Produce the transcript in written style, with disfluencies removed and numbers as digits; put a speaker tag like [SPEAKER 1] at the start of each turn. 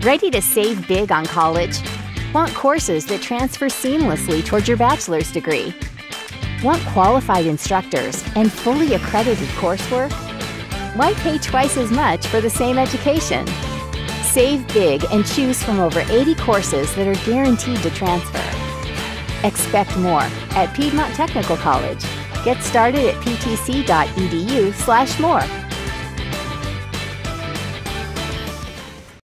[SPEAKER 1] Ready to save big on college? Want courses that transfer seamlessly towards your bachelor's degree? Want qualified instructors and fully accredited coursework? Why pay twice as much for the same education? Save big and choose from over 80 courses that are guaranteed to transfer. Expect more at Piedmont Technical College. Get started at ptc.edu/more.